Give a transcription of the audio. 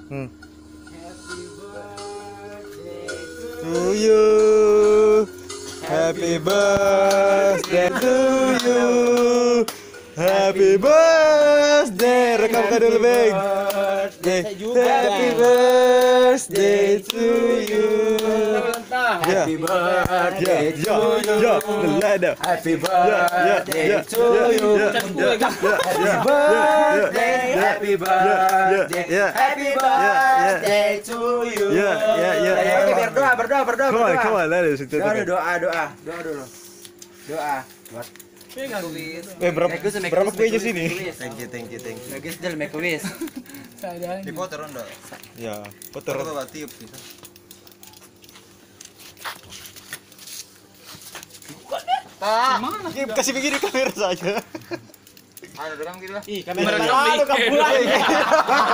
Hmm. To you, happy birthday to you, happy birthday. Rekamkan dulu, Bang. Happy birthday to you. Happy birthday to you. Happy birthday to you. Happy birthday, happy birthday, happy birthday to you. Berdoa. Come on, lah situ. Doa dulu. Doa. Buat Berapa kue sini? Thank you. Guys, dalam make a wish. Di foto ronda. Ya, Foto putar. bawa tiup gitu. Kasih begini kamera saja. Ada orang gitu lah. Ih, kamera